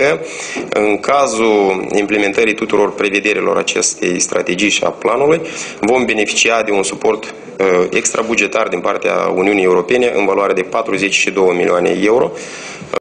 că în cazul implementării tuturor prevederilor acestei strategii și a planului vom beneficia de un suport extrabugetar din partea Uniunii Europene în valoare de 42 milioane euro,